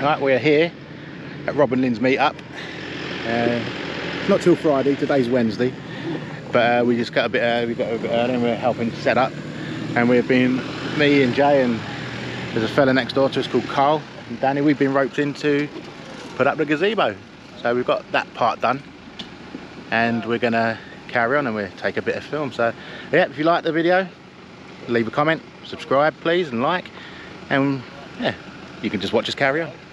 Right, we're here at Rob and Lynn's meet-up. Not till Friday, today's Wednesday, but we just got a bit early and we're helping set up. And we've been, me and Jay, and there's a fella next door to us called Carl and Danny, we've been roped in to put up the gazebo. So we've got that part done and we're gonna carry on and we'll take a bit of film. So yeah, if you like the video, leave a comment, subscribe please and like, and yeah, you can just watch us carry on.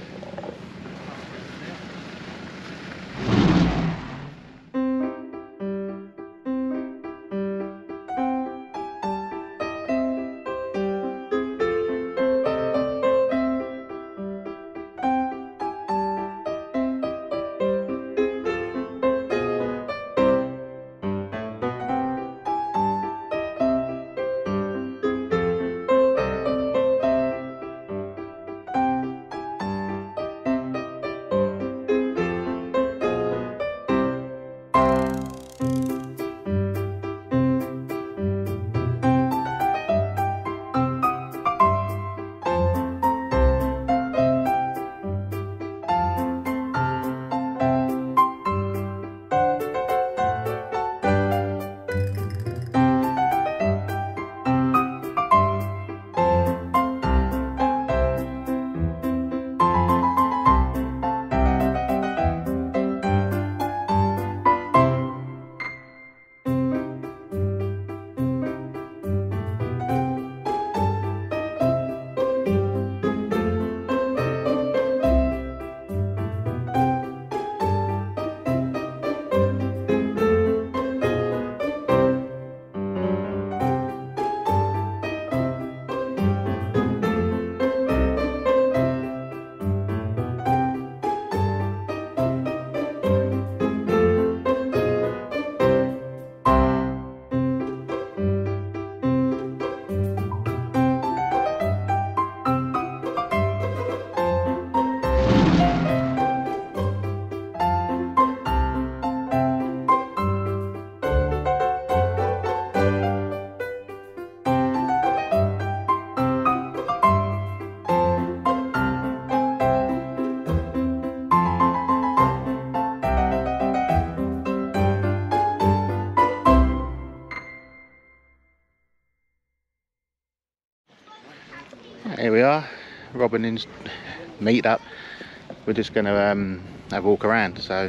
Here we are, Rob and Lynn's meet up. We're just going to have a walk around, so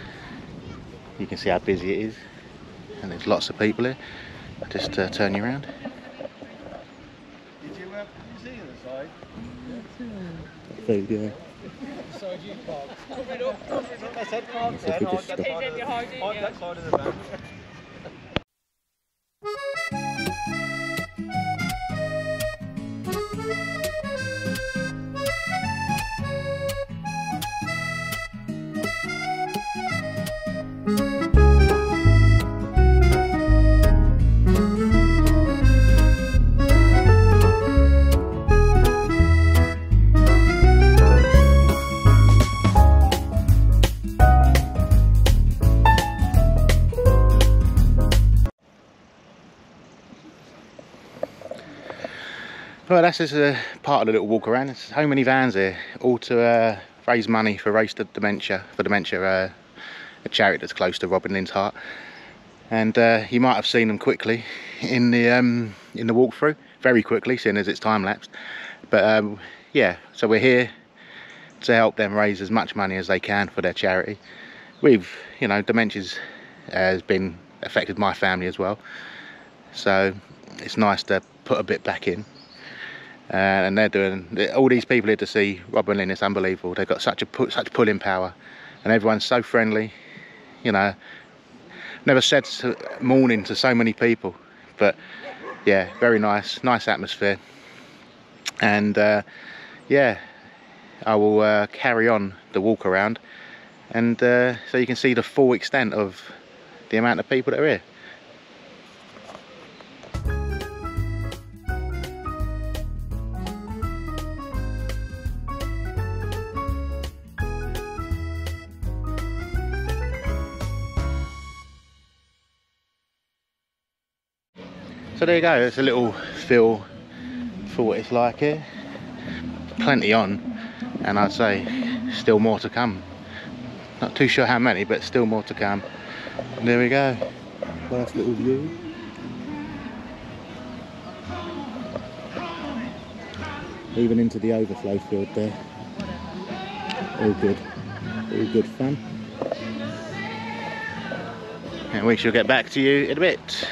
you can see how busy it is, and there's lots of people here. Just turn you around. Did you see the side? Food, yeah. The side you parked. Cover it up, cover it up. I said park If we then, just hide that side of the van. Well, that's just a part of the little walk around. There's so many vans here, all to raise money for Race Against Dementia, a charity that's close to Rob and Lynn's heart. And you might have seen them quickly in the walkthrough, very quickly, seeing as it's time lapsed. But yeah, so we're here to help them raise as much money as they can for their charity. We've, you know, dementia's has been affected my family as well, so it's nice to put a bit back in. And they're doing, all these people here to see Rob and Lynn, it's unbelievable. They've got such pulling power, and everyone's so friendly, you know. Never said morning to so many people, but yeah, very nice atmosphere. And yeah, I will carry on the walk around, and so you can see the full extent of the amount of people that are here. So there you go, it's a little feel for what it's like here. Plenty on, and I'd say still more to come. Not too sure how many, but still more to come. And there we go, first little view. Even into the overflow field there. All good fun. And we shall get back to you in a bit.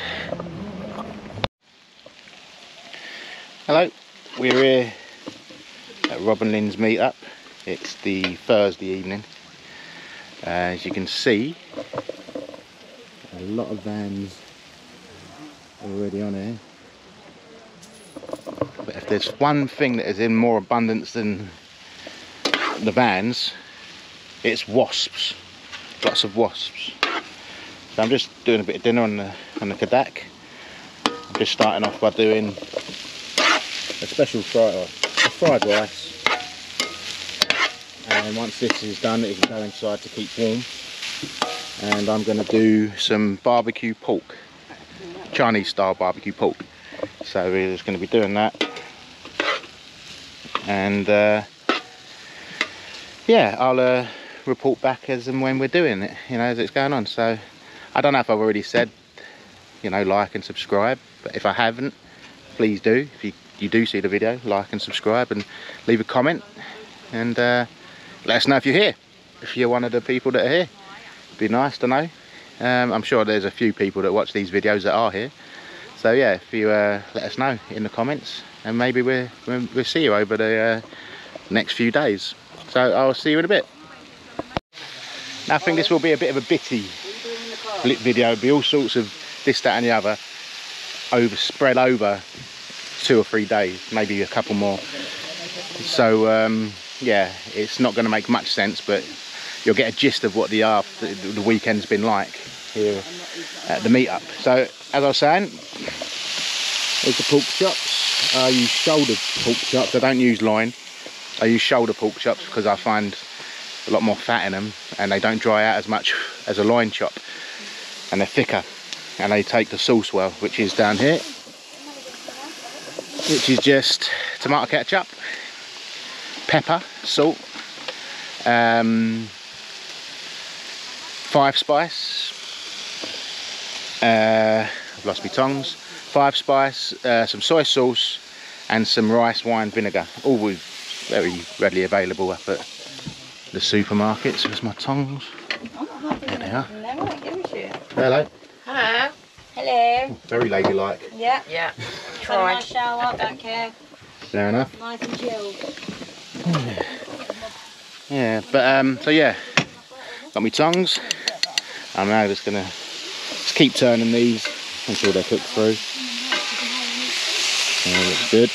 Hello, we're here at Rob and Lynn's meet-up. It's the Thursday evening. As you can see, a lot of vans already on here. But if there's one thing that is in more abundance than the vans, it's wasps. Lots of wasps. So I'm just doing a bit of dinner on the Kadak. I'm just starting off by doing a special fried rice. And once this is done, it can go inside to keep warm. And I'm going to do some barbecue pork, Chinese style barbecue pork. So we're just going to be doing that. And yeah, I'll report back as and when we're doing it, you know, as it's going on. So I don't know if I've already said, you know, like and subscribe, but if I haven't, please do. If you do see the video, like and subscribe and leave a comment, and let us know if you're here, if you're one of the people that are here. It'd be nice to know. I'm sure there's a few people that watch these videos that are here, so yeah, if you let us know in the comments, and maybe we'll see you over the next few days. So I'll see you in a bit. Now I think this will be a bit of a bitty video. It'll be all sorts of this, that and the other, spread over 2 or 3 days, maybe a couple more. So yeah, it's not going to make much sense, but you'll get a gist of what the weekend's been like here at the meet-up. So as I was saying, there's the pork chops. I use shoulder pork chops. I don't use loin. I use shoulder pork chops because I find a lot more fat in them, and they don't dry out as much as a loin chop, and they're thicker, and they take the sauce well, which is down here, which is just tomato ketchup, pepper, salt, 5 spice, I've lost my tongs, 5 spice, some soy sauce, and some rice wine vinegar, all very readily available up at the supermarkets. Where's my tongs? There they are. Hello. Hello. Hello. Very ladylike. Yeah. Yeah. Try. Nice shower, don't care. Fair enough. Nice and chilled. Yeah, but so yeah, got my tongs. I'm now just gonna keep turning these until they're cooked through. Yeah, looks good.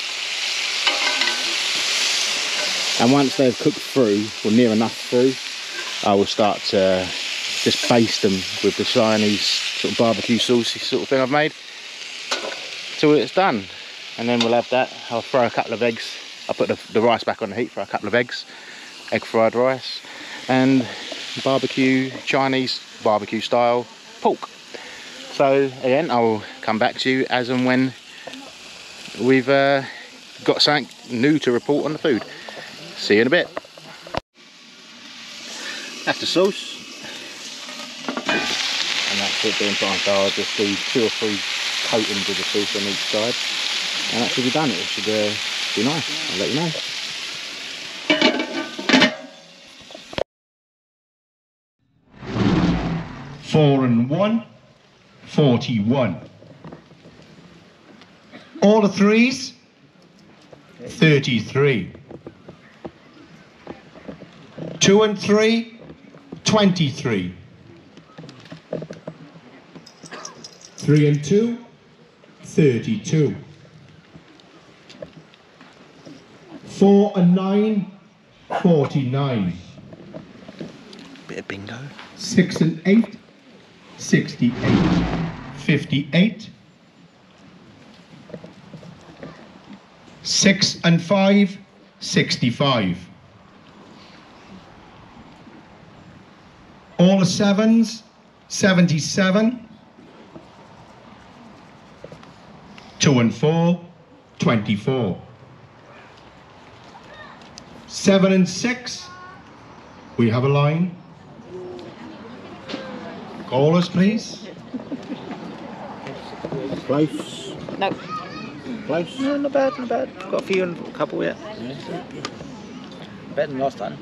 And once they've cooked through, or near enough through, I will start to just baste them with the Chinese sort of barbecue saucy sort of thing I've made till it's done. And then we'll have that. I'll throw a couple of eggs. I'll put the rice back on the heat for a couple of eggs, egg fried rice, and Chinese barbecue style pork. So again, I'll come back to you as and when we've got something new to report on the food. See you in a bit. That's the sauce. And that's it being fine. So I'll just do 2 or 3 coatings of the sauce on each side. And that should be done. It should be nice. I'll let you know. 4 and 1, 41. All the threes, 33. 2 and 3, 23. 3 and 2, 32. 4 and 9, 49. Bit of bingo. 6 and 8, 68. 58. 6 and 5, 65. All the sevens, 77. 2 and 4, 24. 7 and 6. We have a line. Callers, please. Close. No. Close. No, not bad, not bad. Got a few and a couple yet. Better than last time.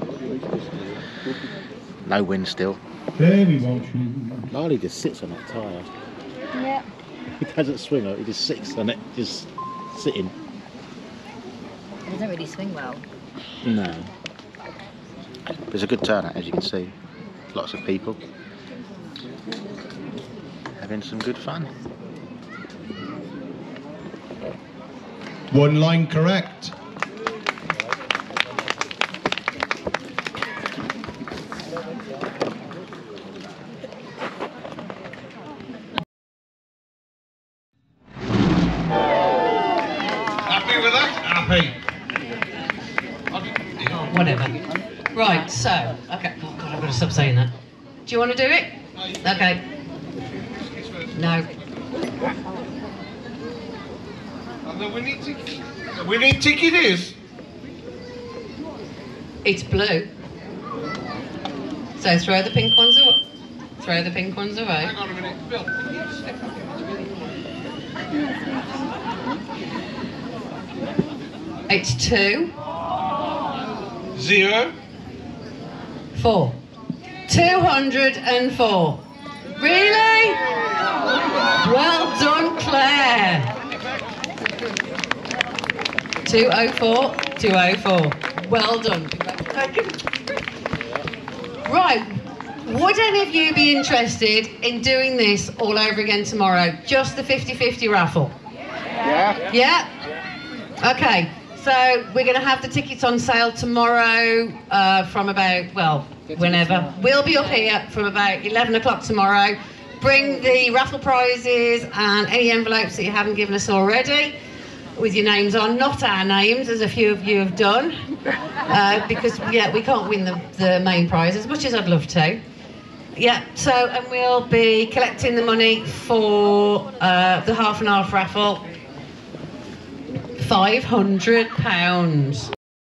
No wind still. There we won't shoot. Lolly just sits on that tyre. Yeah. He doesn't swing it, he just sits on it, just sitting. It doesn't really swing well. No. There's a good turnout, as you can see. Lots of people having some good fun. One line correct. Happy with that? Happy. Whatever. Right, so, okay. Oh God, I've got to stop saying that. Do you want to do it? Okay. No. And the winning ticket is? It's blue. So throw the pink ones away. Throw the pink ones away. Hang on a minute, Bill. 2, 0. 4. 204. Really? Well done, Claire. 204. 204. Well done. Right. Would any of you be interested in doing this all over again tomorrow? Just the 50-50 raffle? Yeah. Yeah? Okay. So we're going to have the tickets on sale tomorrow from about, well, whenever. We'll be up here from about 11 o'clock tomorrow. Bring the raffle prizes and any envelopes that you haven't given us already with your names on, not our names, as a few of you have done, because, yeah, we can't win the main prize as much as I'd love to. Yeah, so, and we'll be collecting the money for the half and half raffle. £500.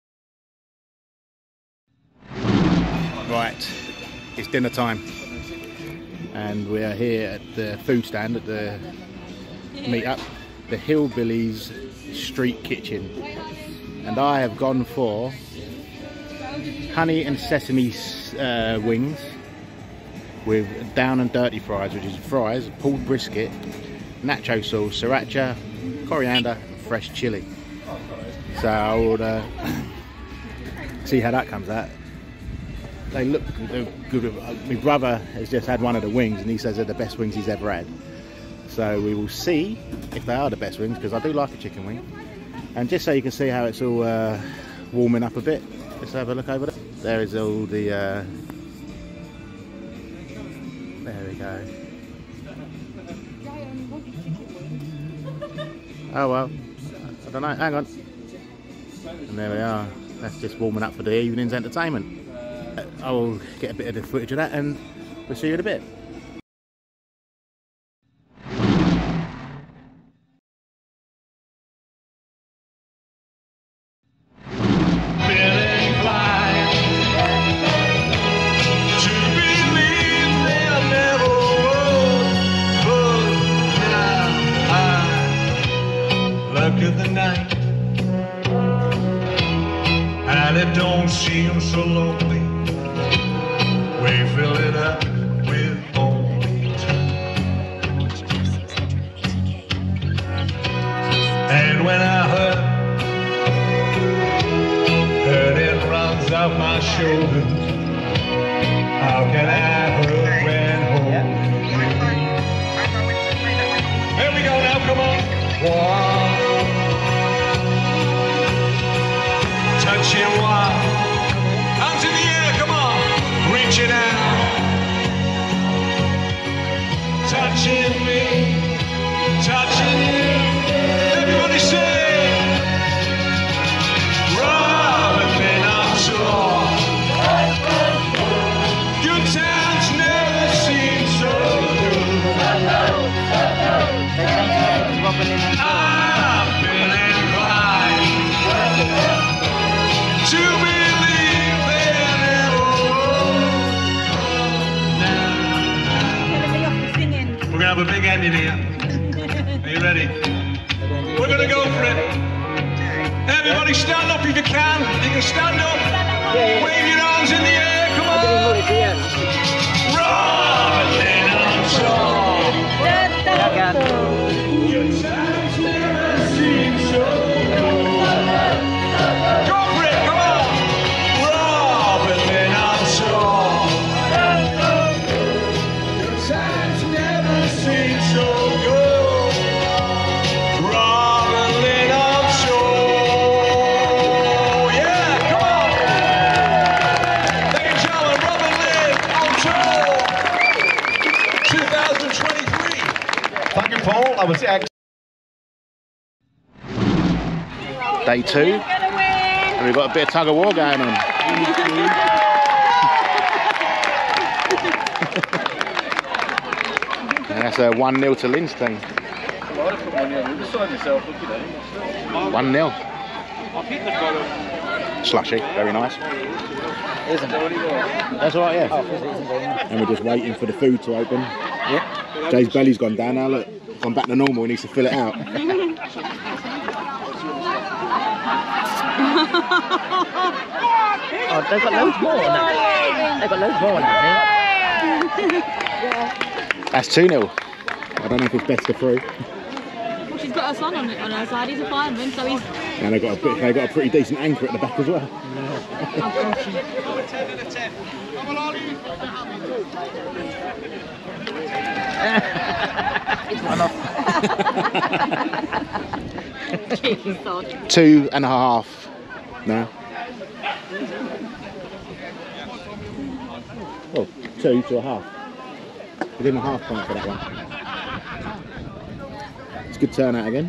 Right, it's dinner time. And we are here at the food stand at the meet-up, the Hillbillies Street Kitchen. And I have gone for honey and sesame wings with down and dirty fries, which is fries, pulled brisket, nacho sauce, sriracha, coriander, and fresh chilli. So I would see how that comes out. They look good. My brother has just had one of the wings and he says they're the best wings he's ever had. So we will see if they are the best wings, because I do like a chicken wing. And just so you can see how it's all warming up a bit, let's have a look over there. There is all the... there we go. Oh well, I don't know, hang on. And there we are, that's just warming up for the evening's entertainment. I will get a bit of the footage of that and we'll see you in a bit. Of the night, and it don't seem so lonely. We fill it up with only two. And when I hurt it runs off my shoulders. How can I hurt when holding you? Here we go now, come on. One. Touching wild, arms in the air, come on, reaching out, touching me, touching you. Everybody say, Rob and Lynn on tour. Good times never seem so good. I'm feeling right. To be gonna have a big ending here. Are you ready? We're gonna go for it. Everybody stand up if you can. You can stand up. Wave your arms in the air. Come on. Rob and Lynn on tour. Your time's never seemed so good. Go for it. Come on. Rob and Lynn on tour. Your time's never seemed so good. Rob and Lynn on tour. Yeah, come on. Ladies and gentlemen, Rob and Lynn on tour 2023. Thank you, Paul. I was Day 2, and we've got a bit of tug of war going on. And that's a 1-0 to Lynn's team. 1-0. Slushy, very nice. Isn't it? That's all right, yeah. Oh, isn't very nice. And we're just waiting for the food to open. Yeah. Jay's belly's gone down now, look. Gone back to normal, he needs to fill it out. Oh, they've got loads more on that. They've got loads more on that, That's 2-0. I don't know if it's best of 3. Well, she's got her son on her side, he's a fireman, so he's... And they got a pretty decent anchor at the back as well. One off. 2.5 now. Oh, 2 to a half. Give him a half point for that one. It's a good turnout again.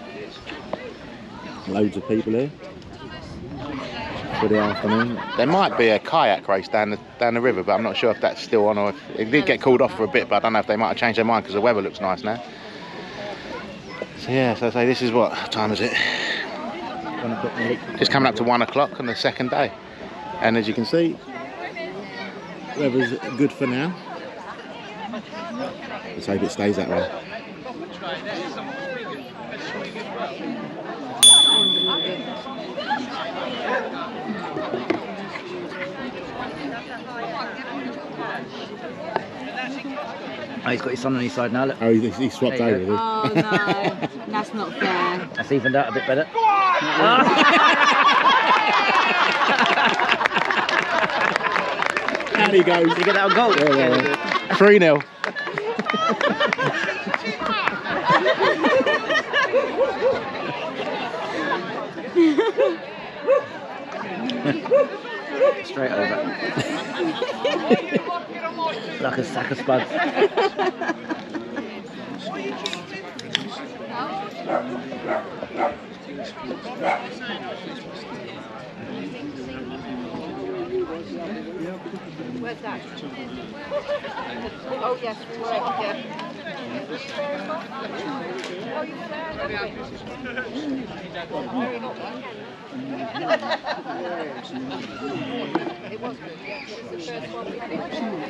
Loads of people here for the afternoon. There might be a kayak race down the river, but I'm not sure if that's still on or if it did get called off for a bit, but I don't know if they might have changed their mind because the weather looks nice now. So yeah, so I say this is what time is it? Just coming up to 1 o'clock on the second day, and as you can see, weather's good for now. Let's hope it stays that way. Oh, he's got his son on his side now, look. Oh, he swapped There over, you has Oh no, that's not fair. That's evened out a bit better. How he goes. Did you get that on goal? Yeah. 3-0. Straight over. Like a sack of spuds. Where's that? Oh yes, right, yeah. Oh, you were there, it was good, yeah. It's the first one we had.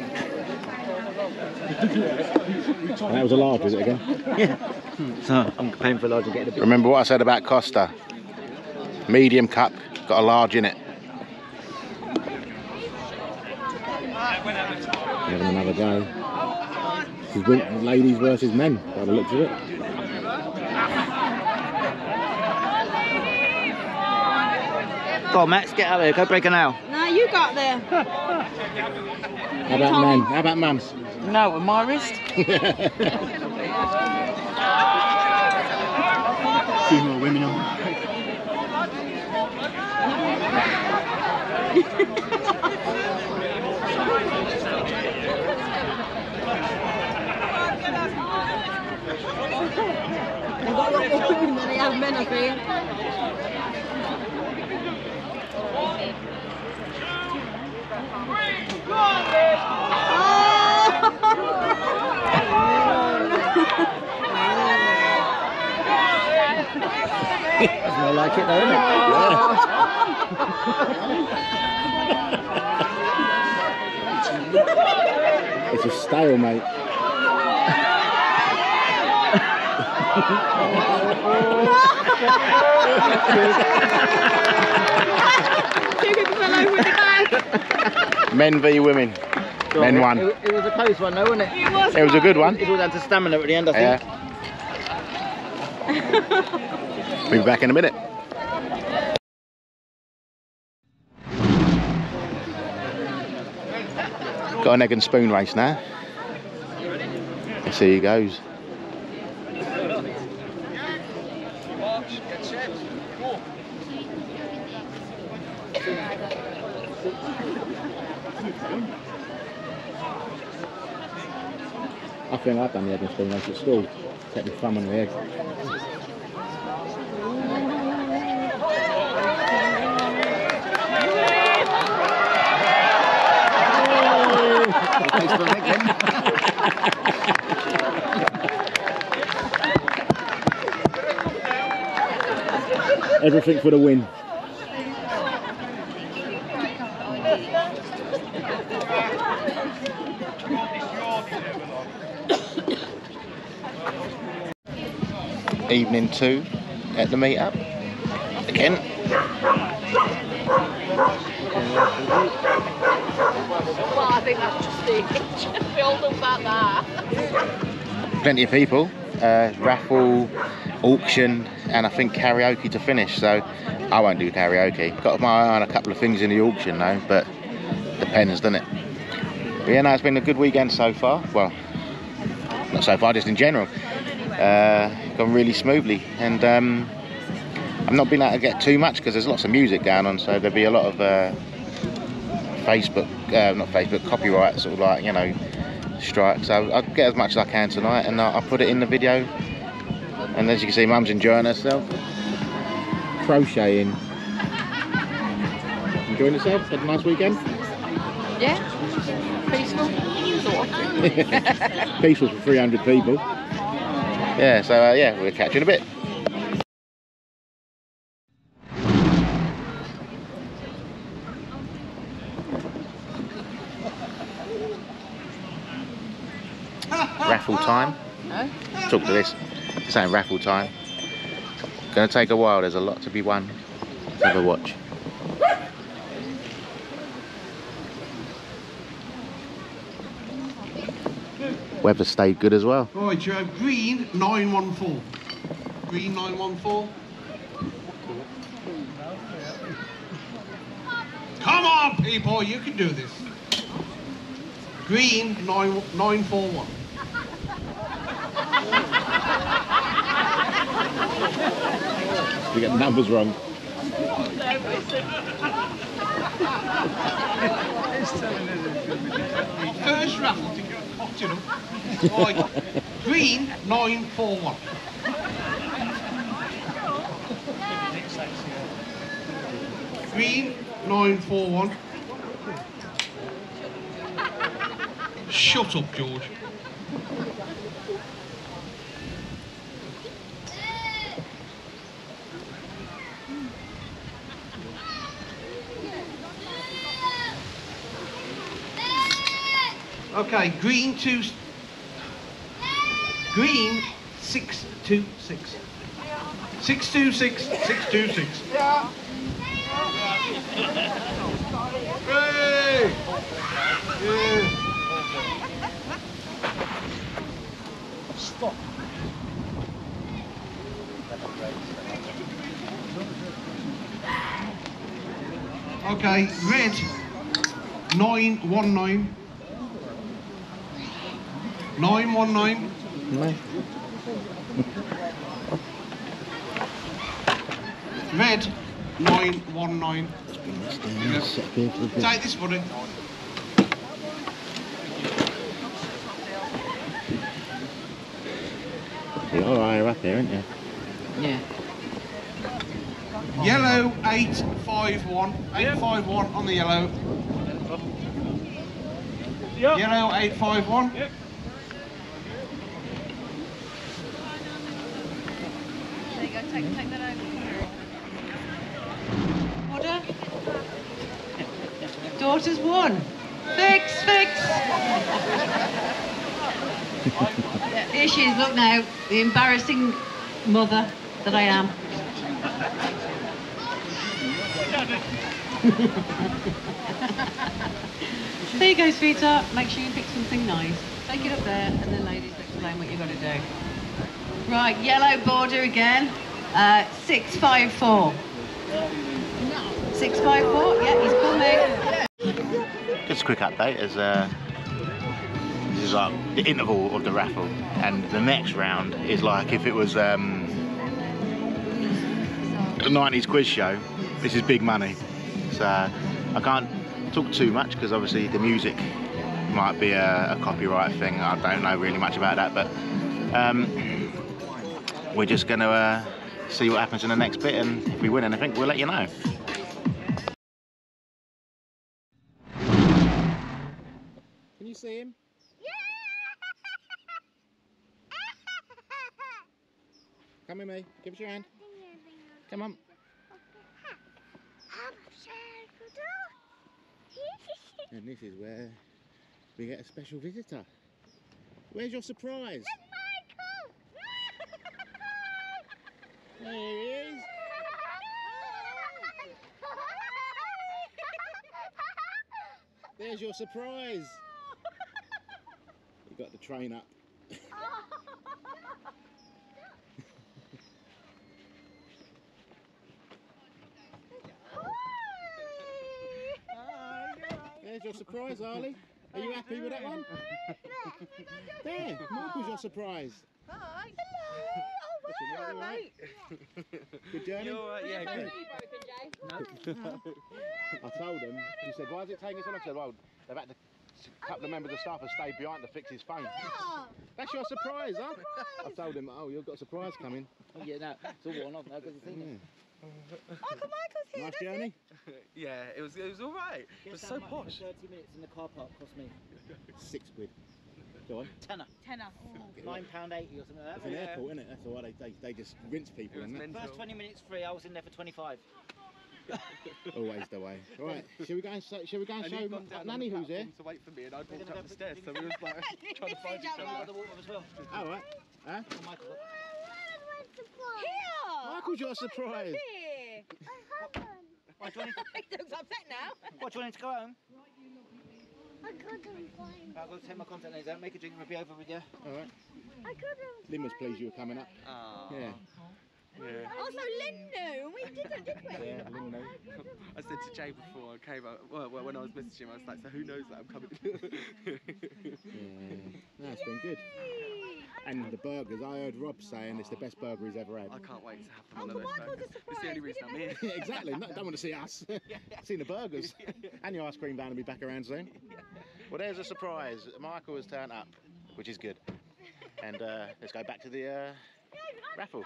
And that was a large, is it again? Yeah. So I'm paying for a large and getting a bit. Remember what I said about Costa? Medium cup, got a large in it. Having another go. This is ladies versus men, by the looks of it. Go on, Max, get out there. Go break a nail. No, you got there. How about men? How about mums? No, with my wrist. Few more women on. They've got a lot more women than they have men, I think. That's more like it though, isn't it? It's a stalemate. Two people fell over in the bag. Men v women. Men won. It was a close one though, wasn't it? It was a good one. It was down to stamina at the end, I think. Yeah. We'll be back in a minute. Got an egg and spoon race now. Let's see who goes. I think I've done the egg and spoon race at school. Take my thumb on the egg. Everything for the win. Evening 2 at the meet-up again. Well, I think that's just it. Build up that there. Plenty of people. Raffle, auction, and I think karaoke to finish. So I won't do karaoke. Got my eye on a couple of things in the auction though, but depends, doesn't it? But yeah, no, it's been a good weekend so far. Well, not so far, just in general. Gone really smoothly, and I've not been able to get too much because there's lots of music going on, so there'll be a lot of copyright sort of like, you know, strikes. So I'll get as much as I can tonight, and I'll put it in the video. And as you can see, Mum's enjoying herself, crocheting, enjoying herself. Had a nice weekend. Yeah. Peaceful. Peaceful for 300 people. Yeah, so yeah, we'll catch you in a bit. Raffle time. Talk to this. Saying raffle time. Gonna take a while. There's a lot to be won. Let's have a watch. Weather stayed good as well. Right, you have green 914. Green 914. Come on, people, you can do this. Green 941. We get the numbers wrong. First raffle to get cocked, you know. Right, green 941. Green 941. Shut up, George. Okay, green 626. 626, 626. Yeah. Hey! Yeah. Stop. Okay, red 919. 919. No. Red 919. Take this, buddy. You're higher up here, aren't you? Yeah. Yellow 851. 851 on the yellow. Yep. Yellow 851. Yep. There you go, take that over. Order. Daughter's won. Fix. Here she is, look now. The embarrassing mother that I am. There you go, sweetheart. Make sure you pick something nice. Take it up there, and then ladies, explain what you've got to do. Right, yellow border again. 654. 654. Yeah, he's coming. Just a quick update as this is like the interval of the raffle, and the next round is like if it was a 90s quiz show. This is big money, so I can't talk too much because obviously the music might be a copyright thing. I don't know really much about that, but we're just going to see what happens in the next bit, and if we win anything, we'll let you know. Can you see him? Come with me, give us your hand. Come on. And this is where we get a special visitor. Where's your surprise? There he is. There's your surprise. You got the train up. There's your surprise, Harley. Are you happy with that one? There, Michael's your surprise. Hi. Hello. Oh, wow, mate. Good journey? You're right, yeah, good. I told him, he said, why is it taking so long? I said, well, they've had to, a couple of members of staff have stayed behind to fix his phone. That's your surprise, huh? I told him, oh, you've got a surprise coming. Oh, yeah, no, it's all worn off now because you've seen it. Uncle Michael's here. Nice journey? Yeah, it was all right. It was so posh. 30 minutes in the car park cost me £6. Go on. tenner. £9.80 or something like It's that. an airport, isn't it? That's why they just rinse people, isn't it? First 20 minutes free, I was in there for 25. Always the way. Right, shall we go and show Nanny who's here? To wait for me, and I walked up the stairs, so we was like trying to find each other. The water as well. All right. Huh? Oh, Michael. Here. Michael's your surprise. Here. What, do you want He looks upset now. what, do you want to go home? I couldn't find I've got to take my contact lens out, make a drink and we'll be over with you. All right. I couldn't. Lynn was pleased you were coming up. Aww. Yeah. Yeah. Also, Lynn knew, and we didn't, did we? Yeah, Lynn knew. I said to Jay before I came out, well, when I was messaging him, I was like, so who knows that I'm coming? Yeah. No, it's been good. And the burgers, I heard Rob saying it's the best burger he's ever had. I can't wait to have one of those burgers. It's the only reason I'm here. Yeah, exactly. No, don't want to see us. Seen the burgers. And your ice cream van will be back around soon. Well, there's a surprise. Michael has turned up, which is good. And let's go back to the raffle.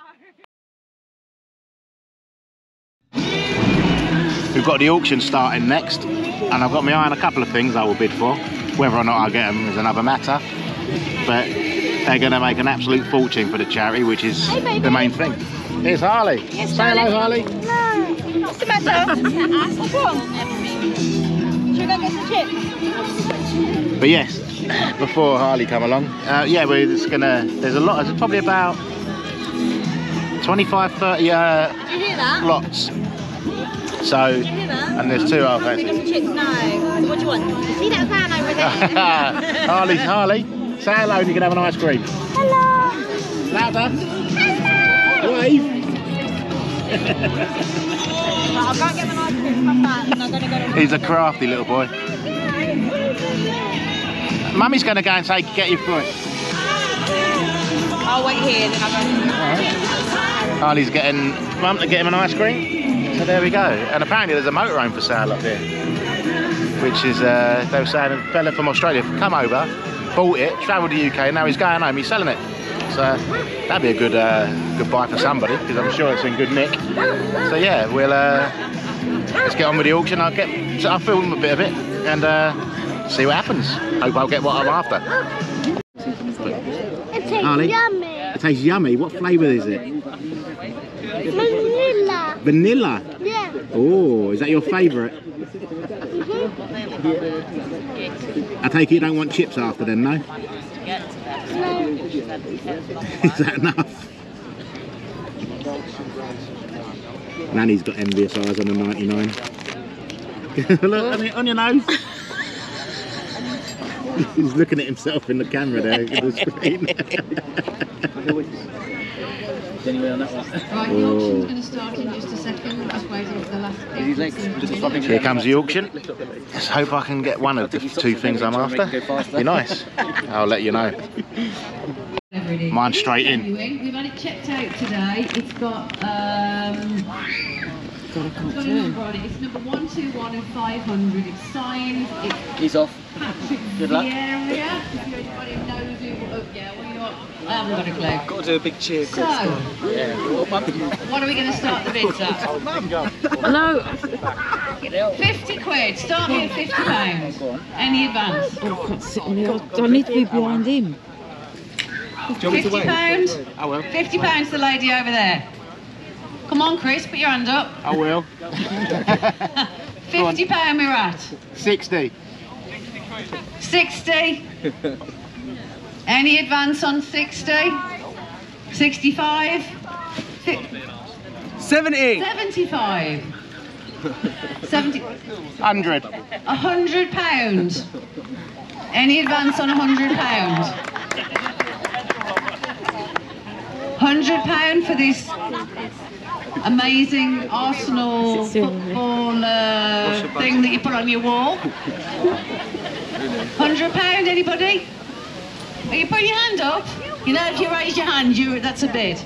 We've got the auction starting next, and I've got my eye on a couple of things I will bid for. Whether or not I get them is another matter. But they're going to make an absolute fortune for the charity, which is the main thing. Here's Harley. Yes, say hello, Harley. No. What's the matter? What's wrong? Should we go get some chips? But yes, before Harley come along, yeah, we're just gonna. There's a lot. There's probably about 25, 30 Did you hear that? lots. So, Did you hear that? and there's two Should we others. get some chips? No. What do you want? See that van over there? Harley, say hello and you can have an ice cream. Hello. Louder. Wave. I can't get my ice cream. Come back. I'm going to go to He's a crafty little boy. Mummy's going to go and say, get your foot. I'll wait here, then I'll go. Harley's getting Mum to get him an ice cream. So there we go. And apparently there's a motorhome for sale up there, which is they were saying a fella from Australia come over, bought it, travelled to the UK, and now he's going home. He's selling it. So that'd be a good good buy for somebody, because I'm sure it's in good nick. So yeah, we'll let's get on with the auction. I'll film a bit of it and see what happens. Hope I'll get what I'm after. It tastes Harley? yummy. It tastes yummy. What flavour is it? Vanilla. Vanilla? Yeah. Oh, is that your favourite? I take it you don't want chips after then, no? No. Is that enough? Nanny's got envious eyes on a 99. Look, on your nose. He's looking at himself in the camera there, in the screen. Right, the auction's going to start in just a second. We're just waiting for the last. Here comes the auction. Let's hope I can get one of the two things I'm after. Be nice. I'll let you know. Mine's straight in. We've had it checked out today. It's got it's got a number on it. It's number 121 and 500. It's signed. He's off. Patrick Good luck. Vieira. If anybody knows who, yeah, well, you know, I haven't got a clue. Got to do a big cheer, So, Chris. what are we going to start the bids at? No. 50 quid. Start me at £50. Any advance? I can't sit on here. I need to be behind him. £50. I will. £50 to the lady over there. Come on, Chris, put your hand up. I will. £50 we're at. 60. 60. Any advance on 60? 65? 70. 75. 70. 100. £100. Any advance on £100? £100 for this amazing Arsenal football thing that you put on your wall. £100, anybody? Are you putting your hand up? You know, if you raise your hand, that's a bid.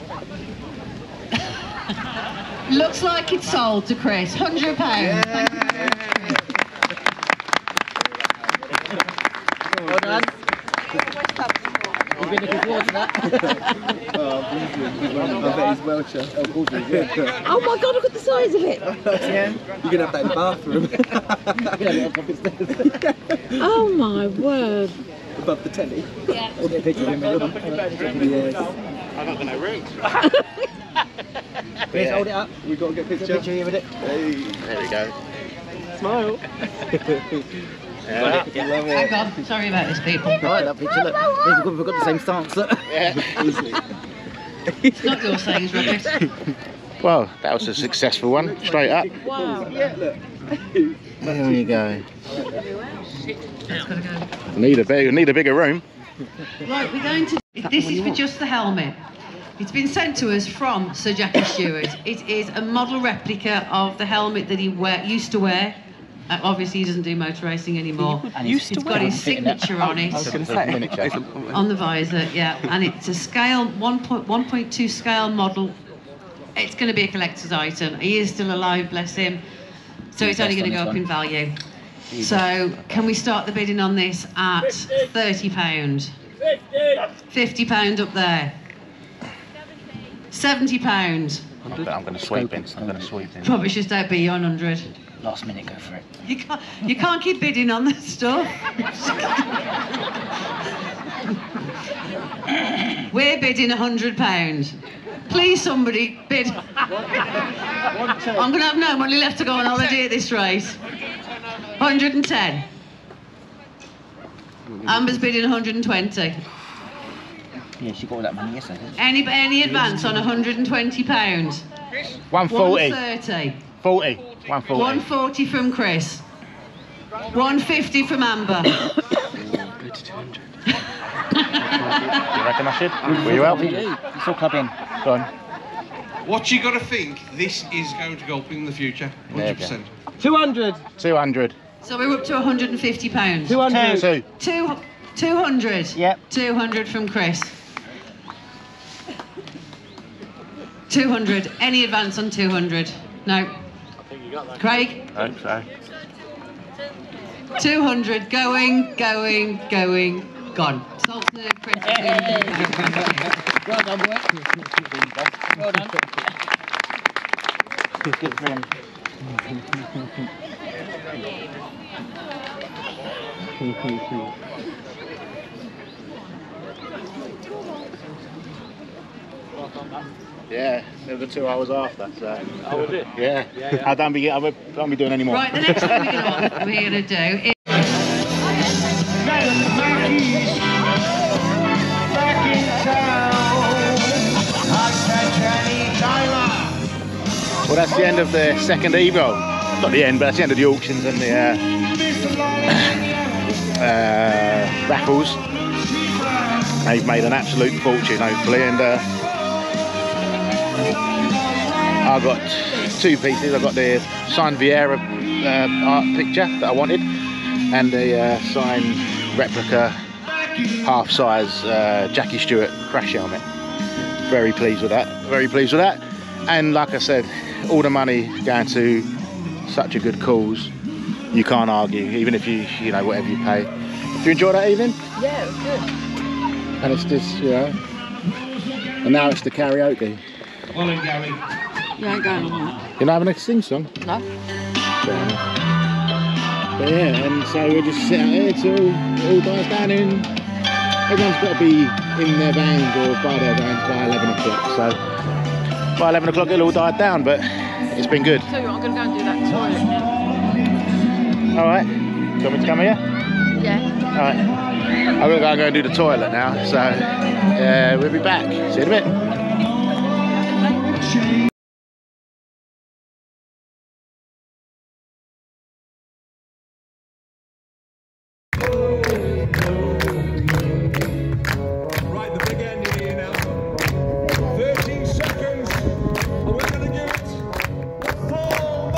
Looks like it's sold to Chris. £100. Thank you very much, Chris. Well done. You've been looking forward to that. I bet he's Welcher. Oh my God, look at the size of it. Yeah. You're going to have that in the bathroom. Oh my word. Above the telly. Yeah. We'll get a picture of him. Yes. I'm not going to root. Please hold it up. We've got to get a picture. Picture here with it. Hey. There we go. Smile. Yeah. Love it. Hang on, sorry about this, people. Right, that picture, look. We've got the same stance, look. Yeah. It's not your sayings, Robert. Well, that was a successful one. Straight up. Wow. Yeah, look. There you go. It's got to go. Need a bigger room. Right, we're going to... This is for just the helmet. It's been sent to us from Sir Jackie Stewart. It is a model replica of the helmet that he used to wear. Obviously, he doesn't do motor racing anymore. It's got his signature on it. On the visor, yeah. And it's a scale, 1.2 scale model. It's going to be a collector's item. He is still alive, bless him. So it's only going to go up in value. So can we start the bidding on this at £30? £50 up there. £70. I'm going to sweep in. Probably should stay be on 100. Last minute, go for it. You can't keep bidding on this stuff. We're bidding £100. Please, somebody bid. I'm going to have no money left to go on holiday at this rate. 110. Amber's bidding 120. Yeah, she got all that money yesterday, didn't she? Any advance on £120? 140. 130. 40. 140. 140 from Chris. 150 from Amber. You reckon I should? Will you help me? It's all club in. Go on. What you got to think, this is going to go up in the future, 100%. 200. 200. So we're up to £150. 200. 200. Yep. 200 from Chris. 200. Any advance on 200? No. Craig? I hope so. 200. Going. Gone. Sold to the printer. Well done, boy. Well done. Good friend. Yeah, they were the 2 hours after. So. Oh, was it? Yeah. I don't be doing any more. Right, the next thing we're going to do is... Back in town, I catch any time Well, that's the end of the second eve. Well, not the end, but that's the end of the auctions and the raffles. They've made an absolute fortune, hopefully, and I got 2 pieces. I got the signed Vieira art picture that I wanted, and the signed replica half-size Jackie Stewart crash helmet. Very pleased with that. Very pleased with that. And like I said, all the money going to such a good cause. You can't argue, even if you know, whatever you pay. Did you enjoy that evening? Yeah, it was good. And it's just, you know, and now it's the karaoke. Well then, Gary. You ain't going on that. You're not having a sing song? No. But yeah, and so we'll just sit out here till it all dies down in. Everyone's got to be in their vans or by their vans by 11 o'clock. So by 11 o'clock it'll all die down, but it's been good. Tell you what, I'm going to go and do that toilet now. Alright, do you want me to come here? Yeah. Alright, I'm going to go and do the toilet now, so we'll be back. See you in a bit. Right, the big end here now. 13 seconds, and we're going to get the full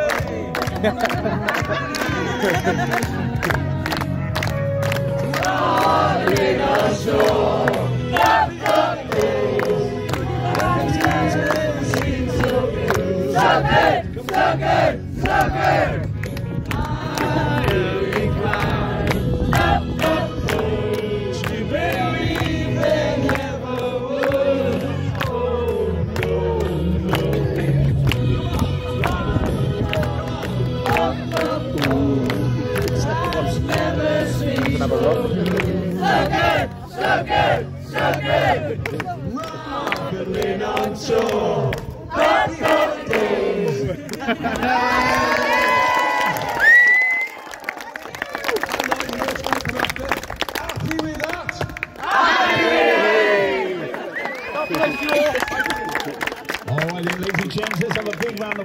Happy with that? All right, ladies and gents, let's have a big round of